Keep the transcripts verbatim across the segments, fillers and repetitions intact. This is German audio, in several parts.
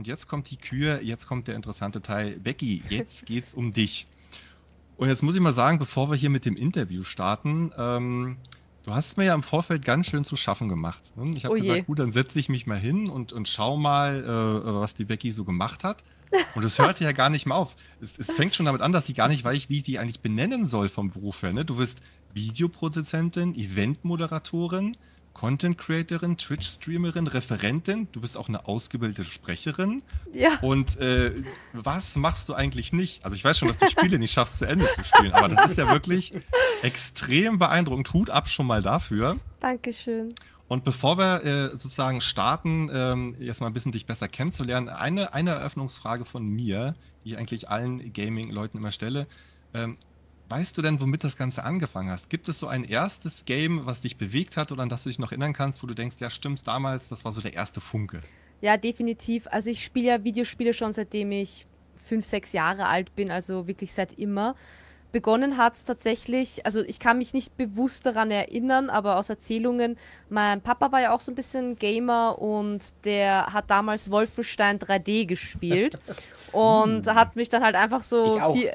und jetzt kommt die Kür, jetzt kommt der interessante Teil. Becky, jetzt geht's um dich. Und jetzt muss ich mal sagen, bevor wir hier mit dem Interview starten, ähm, du hast mir ja im Vorfeld ganz schön zu schaffen gemacht. Ne? Ich habe Oh je. gesagt, gut, dann setze ich mich mal hin und, und schau mal, äh, was die Becky so gemacht hat. Und es hörte ja gar nicht mehr auf. Es, es fängt schon damit an, dass sie gar nicht weiß, wie ich die eigentlich benennen soll vom Beruf her. Ne? Du bist Videoproduzentin, Eventmoderatorin, Content Creatorin, Twitch-Streamerin, Referentin. Du bist auch eine ausgebildete Sprecherin. Ja. Und äh, was machst du eigentlich nicht? Also ich weiß schon, dass du Spiele nicht schaffst, zu Ende zu spielen, aber das ist ja wirklich extrem beeindruckend. Hut ab schon mal dafür. Dankeschön. Und bevor wir äh, sozusagen starten, ähm, jetzt mal ein bisschen dich besser kennenzulernen, eine, eine Eröffnungsfrage von mir, die ich eigentlich allen Gaming-Leuten immer stelle. Ähm, weißt du denn, womit das Ganze angefangen hast? Gibt es so ein erstes Game, was dich bewegt hat oder an das du dich noch erinnern kannst, wo du denkst, ja stimmt, damals, das war so der erste Funke? Ja, definitiv. Also ich spiele ja Videospiele schon seitdem ich fünf, sechs Jahre alt bin, also wirklich seit immer. Begonnen hat es tatsächlich, also ich kann mich nicht bewusst daran erinnern, aber aus Erzählungen, mein Papa war ja auch so ein bisschen Gamer und der hat damals Wolfenstein drei D gespielt und hat mich dann halt einfach so Ich auch. vier,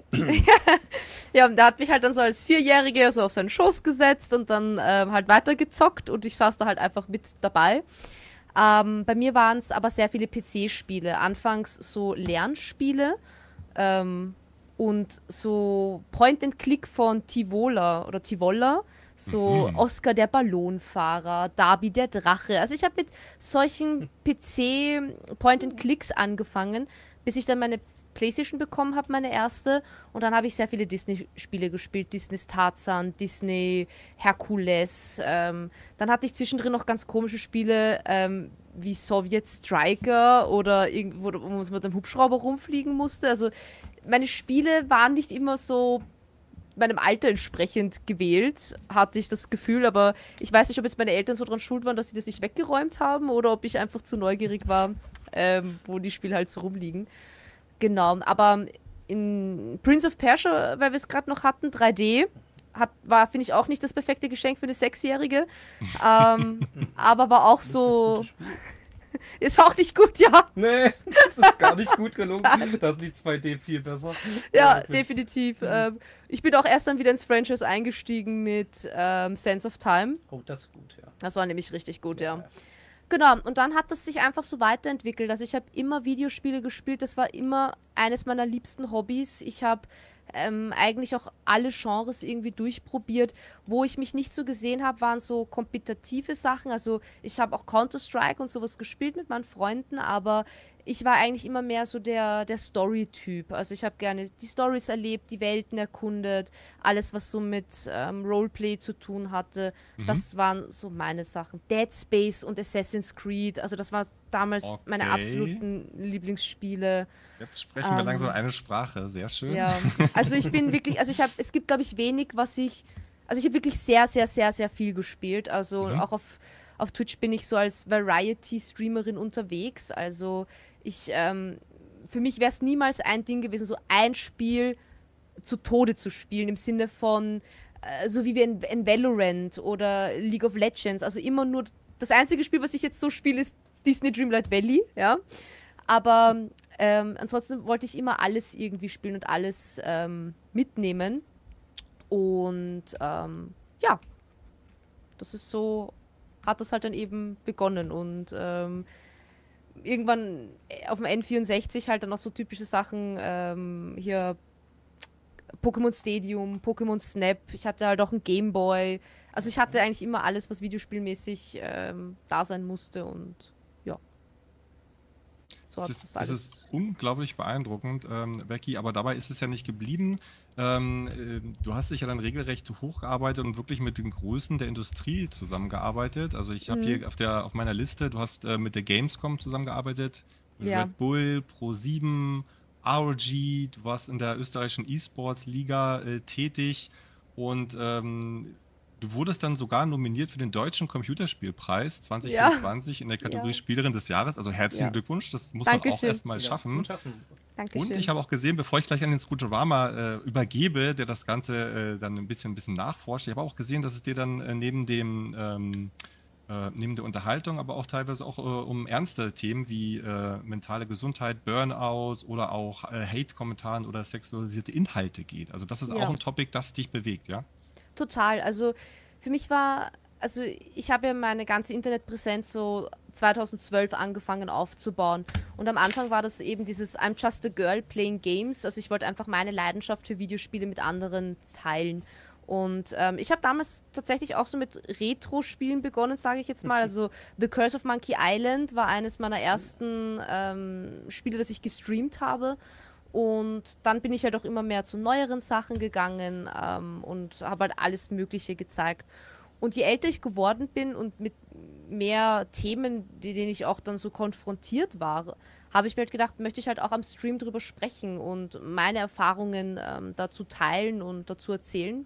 ja, und der hat mich halt dann so als Vierjährige so auf seinen Schoß gesetzt und dann ähm, halt weitergezockt und ich saß da halt einfach mit dabei. Ähm, bei mir waren es aber sehr viele P C-Spiele, anfangs so Lernspiele, ähm, und so Point-and-Click von Tivola oder Tivola, so Mhm. Oscar der Ballonfahrer, Darby der Drache. Also ich habe mit solchen P C Point-and-Clicks angefangen, bis ich dann meine PlayStation bekommen habe, meine erste. Und dann habe ich sehr viele Disney-Spiele gespielt. Disney's Tarzan, Disney Hercules. Ähm, dann hatte ich zwischendrin noch ganz komische Spiele, ähm, wie Soviet Striker oder irgendwo, wo man mit einem Hubschrauber rumfliegen musste. Also meine Spiele waren nicht immer so meinem Alter entsprechend gewählt, hatte ich das Gefühl, aber ich weiß nicht, ob jetzt meine Eltern so dran schuld waren, dass sie das nicht weggeräumt haben oder ob ich einfach zu neugierig war, ähm, wo die Spiele halt so rumliegen. Genau, aber in Prince of Persia, weil wir es gerade noch hatten, drei D, hat, war, finde ich, auch nicht das perfekte Geschenk für eine Sechsjährige, ähm, aber war auch Nicht das so... gute Spiel. Ist auch nicht gut, ja. Nee, das ist gar nicht gut gelungen. Da sind die zwei D viel besser. Ja, wirklich. definitiv. Ähm, ich bin auch erst dann wieder ins Franchise eingestiegen mit ähm, Sense of Time. Oh, das ist gut, ja. Das war nämlich richtig gut, ja. Ja. Genau, und dann hat das sich einfach so weiterentwickelt. Also ich habe immer Videospiele gespielt, das war immer eines meiner liebsten Hobbys. Ich habe ähm, eigentlich auch alle Genres irgendwie durchprobiert. Wo ich mich nicht so gesehen habe, waren so kompetitive Sachen. Also ich habe auch Counter-Strike und sowas gespielt mit meinen Freunden, aber ich war eigentlich immer mehr so der, der Story-Typ. Also ich habe gerne die Stories erlebt, die Welten erkundet, alles, was so mit ähm, Roleplay zu tun hatte. Mhm. Das waren so meine Sachen. Dead Space und Assassin's Creed, also das waren damals Okay. meine absoluten Lieblingsspiele. Jetzt sprechen wir Ähm, langsam eine Sprache, sehr schön. Ja, also ich bin wirklich, also ich habe, es gibt glaube ich wenig, was ich, also ich habe wirklich sehr, sehr, sehr, sehr viel gespielt. Also Mhm. auch auf, auf Twitch bin ich so als Variety-Streamerin unterwegs. Also ich, ähm, für mich wäre es niemals ein Ding gewesen, so ein Spiel zu Tode zu spielen, im Sinne von, äh, so wie wir in, in Valorant oder League of Legends. Also immer nur, das einzige Spiel, was ich jetzt so spiele, ist Disney Dreamlight Valley, ja. Aber ähm, ansonsten wollte ich immer alles irgendwie spielen und alles ähm, mitnehmen. Und ähm, ja, das ist so, hat das halt dann eben begonnen. Und ähm, irgendwann äh, auf dem N vierundsechzig halt dann noch so typische Sachen, ähm, hier Pokémon Stadium, Pokémon Snap. Ich hatte halt auch einen Gameboy. Also ich hatte eigentlich immer alles, was videospielmäßig ähm, da sein musste und ja. So Es hat ist, das es alles. ist unglaublich beeindruckend, ähm, Becky, aber dabei ist es ja nicht geblieben. Ähm, äh, du hast dich ja dann regelrecht hochgearbeitet und wirklich mit den Größen der Industrie zusammengearbeitet. Also ich habe Mhm. hier auf der auf meiner Liste, du hast äh, mit der Gamescom zusammengearbeitet, mit Ja. Red Bull, ProSieben, R O G, du warst in der österreichischen E-Sports-Liga äh, tätig und ähm, du wurdest dann sogar nominiert für den Deutschen Computerspielpreis zwanzig fünfundzwanzig in der Kategorie Ja. Spielerin des Jahres. Also herzlichen Ja. Glückwunsch, das muss man auch Dankeschön. erst mal Ja, schaffen. zum Schaffen. Dankeschön. Und ich habe auch gesehen, bevor ich gleich an den Scooterama äh, übergebe, der das Ganze äh, dann ein bisschen, ein bisschen nachforscht, ich habe auch gesehen, dass es dir dann äh, neben dem ähm, äh, neben der Unterhaltung, aber auch teilweise auch äh, um ernste Themen wie äh, mentale Gesundheit, Burnout oder auch äh, Hate-Kommentaren oder sexualisierte Inhalte geht. Also das ist auch Ja. ein Topic, das dich bewegt, ja? Total. Also für mich war, also ich habe ja meine ganze Internetpräsenz so zweitausendzwölf angefangen aufzubauen. Und am Anfang war das eben dieses I'm just a girl playing games. Also ich wollte einfach meine Leidenschaft für Videospiele mit anderen teilen. Und ähm, ich habe damals tatsächlich auch so mit Retro-Spielen begonnen, sage ich jetzt mal. Also The Curse of Monkey Island war eines meiner ersten ähm, Spiele, das ich gestreamt habe. Und dann bin ich halt auch immer mehr zu neueren Sachen gegangen ähm, und habe halt alles Mögliche gezeigt. Und je älter ich geworden bin und mit mehr Themen, die, denen ich auch dann so konfrontiert war, habe ich mir halt gedacht, möchte ich halt auch am Stream drüber sprechen und meine Erfahrungen ähm, dazu teilen und dazu erzählen.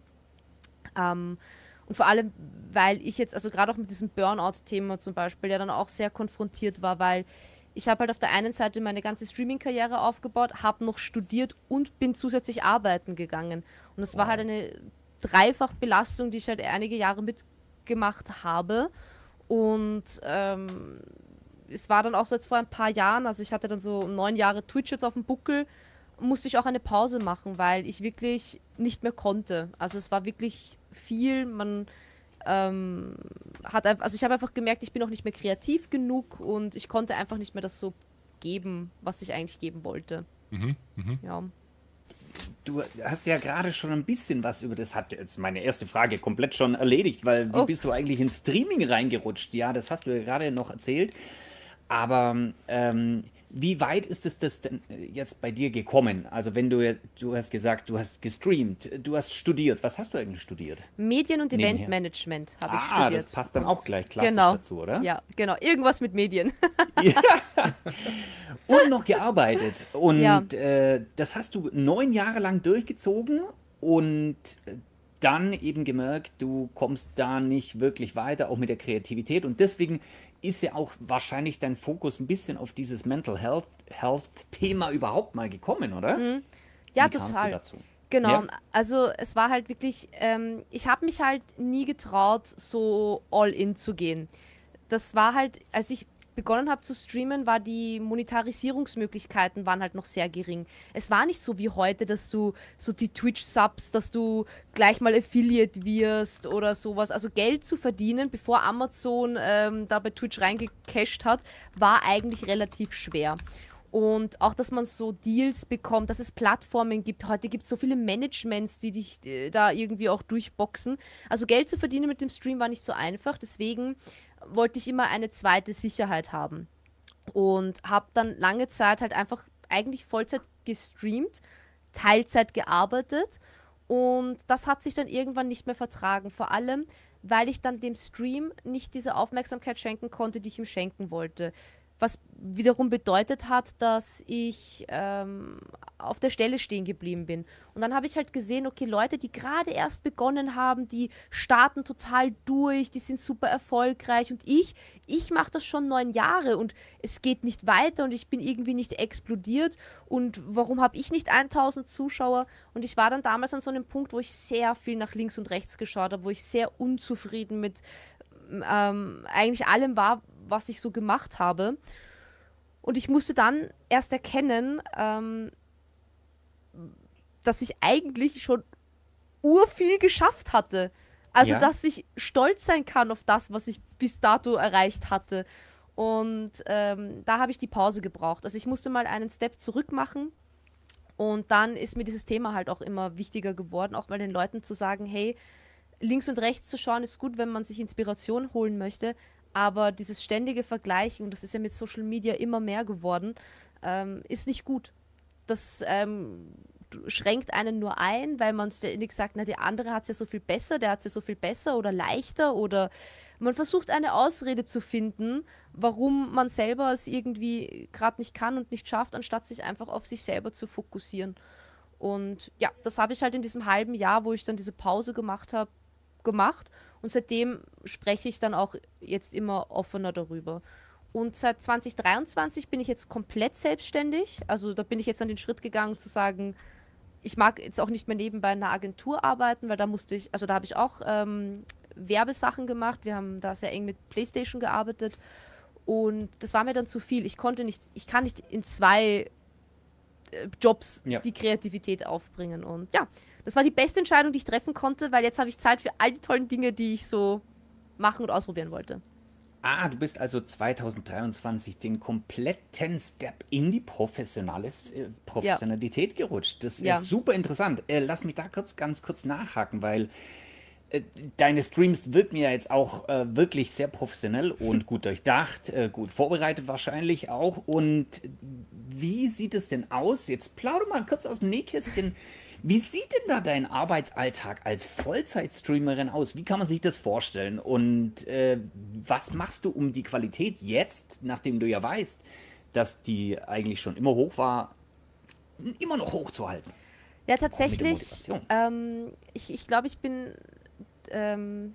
Ähm, und vor allem, weil ich jetzt, also gerade auch mit diesem Burnout-Thema zum Beispiel, ja dann auch sehr konfrontiert war, weil ich habe halt auf der einen Seite meine ganze Streaming-Karriere aufgebaut, habe noch studiert und bin zusätzlich arbeiten gegangen. Und es war halt eine Dreifachbelastung, die ich halt einige Jahre mitgemacht habe. Und ähm, es war dann auch so jetzt vor ein paar Jahren, also ich hatte dann so neun Jahre Twitch jetzt auf dem Buckel, musste ich auch eine Pause machen, weil ich wirklich nicht mehr konnte. Also es war wirklich viel, man ähm, hat einfach, also ich habe einfach gemerkt, ich bin auch nicht mehr kreativ genug und ich konnte einfach nicht mehr das so geben, was ich eigentlich geben wollte. Mhm, mhm. Ja. Du hast ja gerade schon ein bisschen was über das, hat jetzt meine erste Frage komplett schon erledigt, weil wie Oh. bist du eigentlich ins Streaming reingerutscht? Ja, das hast du ja gerade noch erzählt. Aber ähm, wie weit ist es das denn jetzt bei dir gekommen? Also wenn du, ja- du hast gesagt, du hast gestreamt, du hast studiert. Was hast du eigentlich studiert? Medien- und Nebenher. Eventmanagement habe ich Ah, studiert. das passt dann Und auch gleich klassisch genau. dazu, oder? Ja, genau. Irgendwas mit Medien. Und noch gearbeitet. Und Ja. äh, das hast du neun Jahre lang durchgezogen und äh, dann eben gemerkt, du kommst da nicht wirklich weiter, auch mit der Kreativität. Und deswegen ist ja auch wahrscheinlich dein Fokus ein bisschen auf dieses Mental Health, Health Thema überhaupt mal gekommen, oder? Ja, Wie kamst total. du dazu? Genau, Ja. also es war halt wirklich, ähm, ich habe mich halt nie getraut, so all in zu gehen. Das war halt, als ich begonnen habe zu streamen, war die Monetarisierungsmöglichkeiten waren halt noch sehr gering. Es war nicht so wie heute, dass du so die Twitch-Subs, dass du gleich mal Affiliate wirst oder sowas. Also Geld zu verdienen, bevor Amazon ähm, da bei Twitch reingecasht hat, war eigentlich relativ schwer. Und auch, dass man so Deals bekommt, dass es Plattformen gibt. Heute gibt es so viele Managements, die dich äh, da irgendwie auch durchboxen. Also Geld zu verdienen mit dem Stream war nicht so einfach. Deswegen wollte ich immer eine zweite Sicherheit haben. Und habe dann lange Zeit halt einfach eigentlich Vollzeit gestreamt, Teilzeit gearbeitet. Und das hat sich dann irgendwann nicht mehr vertragen. Vor allem, weil ich dann dem Stream nicht diese Aufmerksamkeit schenken konnte, die ich ihm schenken wollte. Was wiederum bedeutet hat, dass ich ähm, auf der Stelle stehen geblieben bin. Und dann habe ich halt gesehen, okay, Leute, die gerade erst begonnen haben, die starten total durch, die sind super erfolgreich. Und ich, ich mache das schon neun Jahre und es geht nicht weiter und ich bin irgendwie nicht explodiert. Und warum habe ich nicht tausend Zuschauer? Und ich war dann damals an so einem Punkt, wo ich sehr viel nach links und rechts geschaut habe, wo ich sehr unzufrieden mit ähm, eigentlich allem war, was ich so gemacht habe. Und ich musste dann erst erkennen, ähm, dass ich eigentlich schon urviel geschafft hatte. Also, Ja. dass ich stolz sein kann auf das, was ich bis dato erreicht hatte. Und ähm, da habe ich die Pause gebraucht. Also ich musste mal einen Step zurück machen. Und dann ist mir dieses Thema halt auch immer wichtiger geworden, auch mal den Leuten zu sagen, hey, links und rechts zu schauen ist gut, wenn man sich Inspiration holen möchte, aber dieses ständige Vergleichen, und das ist ja mit Social Media immer mehr geworden, ähm, ist nicht gut. Das ähm, schränkt einen nur ein, weil man ständig sagt, na, der andere hat es ja so viel besser, der hat es ja so viel besser oder leichter, oder man versucht eine Ausrede zu finden, warum man selber es irgendwie gerade nicht kann und nicht schafft, anstatt sich einfach auf sich selber zu fokussieren. Und ja, das habe ich halt in diesem halben Jahr, wo ich dann diese Pause gemacht habe, gemacht. Und seitdem spreche ich dann auch jetzt immer offener darüber. Und seit zwanzig dreiundzwanzig bin ich jetzt komplett selbstständig. Also da bin ich jetzt an den Schritt gegangen zu sagen, ich mag jetzt auch nicht mehr nebenbei in einer Agentur arbeiten, weil da musste ich, also da habe ich auch ähm, Werbesachen gemacht, wir haben da sehr eng mit PlayStation gearbeitet und das war mir dann zu viel. Ich konnte nicht, ich kann nicht in zwei äh, Jobs Ja. die Kreativität aufbringen und ja, das war die beste Entscheidung, die ich treffen konnte, weil jetzt habe ich Zeit für all die tollen Dinge, die ich so machen und ausprobieren wollte. Ah, du bist also zwanzig dreiundzwanzig den kompletten Step in die Professionales, äh, Professionalität gerutscht. Das ist Ja. super interessant. Äh, lass mich da kurz, ganz kurz nachhaken, weil äh, deine Streams wirken ja jetzt auch äh, wirklich sehr professionell und gut durchdacht, äh, gut vorbereitet wahrscheinlich auch. Und wie sieht es denn aus? Jetzt plauder mal kurz aus dem Nähkästchen. Wie sieht denn da dein Arbeitsalltag als Vollzeitstreamerin aus? Wie kann man sich das vorstellen? Und äh, was machst du, um die Qualität jetzt, nachdem du ja weißt, dass die eigentlich schon immer hoch war, immer noch hochzuhalten? Ja, Auch mit der tatsächlich, Motivation. ähm, ich, ich glaube, ich bin, ähm,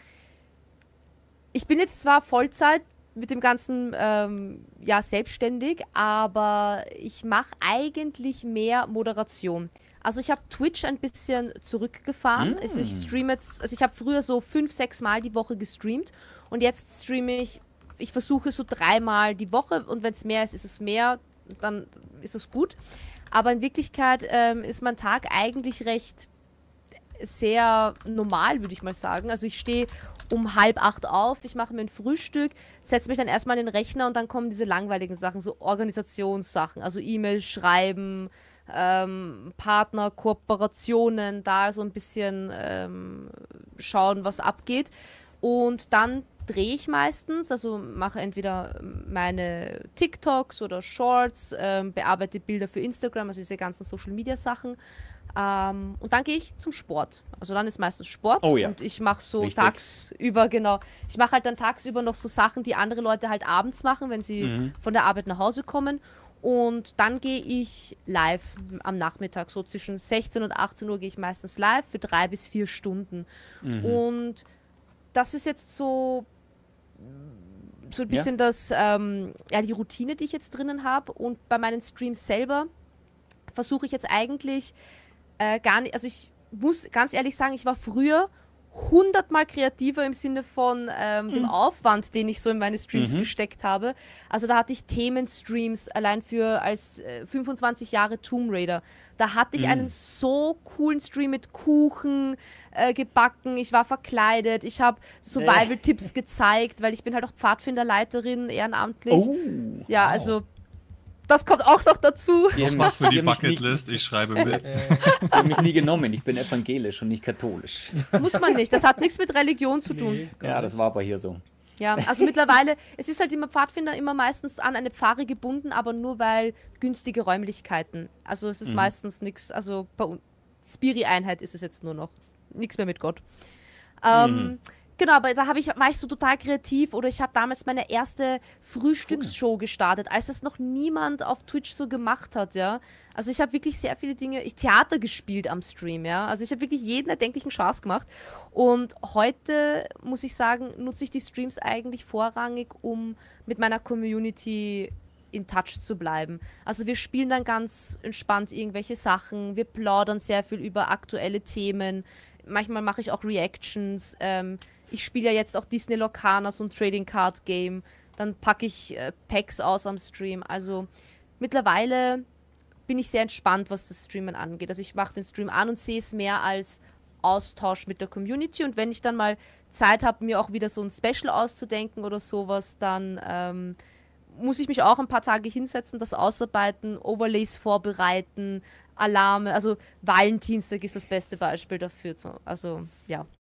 ich bin jetzt zwar Vollzeit mit dem Ganzen, ähm, ja, selbstständig, aber ich mache eigentlich mehr Moderation. Also ich habe Twitch ein bisschen zurückgefahren. Mm. Also ich streame jetzt, also ich habe früher so fünf, sechs Mal die Woche gestreamt und jetzt streame ich, ich versuche so dreimal die Woche und wenn es mehr ist, ist es mehr, dann ist es gut. Aber in Wirklichkeit ähm, ist mein Tag eigentlich recht sehr normal, würde ich mal sagen. Also ich stehe um halb acht auf, ich mache mir ein Frühstück, setze mich dann erstmal an den Rechner und dann kommen diese langweiligen Sachen, so Organisationssachen, also E-Mails schreiben, ähm, Partner, Kooperationen, da so ein bisschen ähm, schauen, was abgeht. Und dann drehe ich meistens, also mache entweder meine TikToks oder Shorts, ähm, bearbeite Bilder für Instagram, also diese ganzen Social-Media-Sachen. Ähm, und dann gehe ich zum Sport. Also dann ist meistens Sport Oh ja. und ich mache so Richtig. tagsüber, genau, ich mache halt dann tagsüber noch so Sachen, die andere Leute halt abends machen, wenn sie Mhm. von der Arbeit nach Hause kommen. Und dann gehe ich live am Nachmittag, so zwischen sechzehn und achtzehn Uhr gehe ich meistens live für drei bis vier Stunden. Mhm. Und das ist jetzt so, so ein Ja. bisschen das, ähm, ja, die Routine, die ich jetzt drinnen habe. Und bei meinen Streams selber versuche ich jetzt eigentlich äh, gar nicht, also ich muss ganz ehrlich sagen, ich war früher hundertmal kreativer im Sinne von ähm, dem Aufwand, den ich so in meine Streams Mhm. gesteckt habe. Also da hatte ich Themenstreams allein für als äh, fünfundzwanzig Jahre Tomb Raider. Da hatte ich Mhm. einen so coolen Stream mit Kuchen äh, gebacken, ich war verkleidet, ich habe Survival-Tipps gezeigt, weil ich bin halt auch Pfadfinderleiterin ehrenamtlich. Oh, Ja, wow. also das kommt auch noch dazu. die haben, Was für die haben mich nie- Bucketlist, ich schreibe mit. die haben mich nie genommen. Ich bin evangelisch und nicht katholisch. Muss man nicht. Das hat nichts mit Religion zu tun. Nee, gar Ja, nicht. das war aber hier so. Ja, also mittlerweile, es ist halt immer Pfadfinder immer meistens an eine Pfarre gebunden, aber nur weil günstige Räumlichkeiten. Also es ist Mhm. meistens nichts, also bei uns, Spiri-Einheit ist es jetzt nur noch. Nichts mehr mit Gott. Ähm, Mhm. Genau, aber da hab ich, war ich so total kreativ oder ich habe damals meine erste Frühstücksshow gestartet, als es noch niemand auf Twitch so gemacht hat, ja. Also ich habe wirklich sehr viele Dinge, ich Theater gespielt am Stream, ja. Also ich habe wirklich jeden erdenklichen Spaß gemacht und heute, muss ich sagen, nutze ich die Streams eigentlich vorrangig, um mit meiner Community in Touch zu bleiben. Also wir spielen dann ganz entspannt irgendwelche Sachen, wir plaudern sehr viel über aktuelle Themen, manchmal mache ich auch Reactions, ähm, ich spiele ja jetzt auch Disney Locana, so ein Trading Card Game. Dann packe ich äh, Packs aus am Stream. Also mittlerweile bin ich sehr entspannt, was das Streamen angeht. Also ich mache den Stream an und sehe es mehr als Austausch mit der Community. Und wenn ich dann mal Zeit habe, mir auch wieder so ein Special auszudenken oder sowas, dann ähm, muss ich mich auch ein paar Tage hinsetzen, das ausarbeiten, Overlays vorbereiten, Alarme. Also Valentinstag ist das beste Beispiel dafür. Also ja.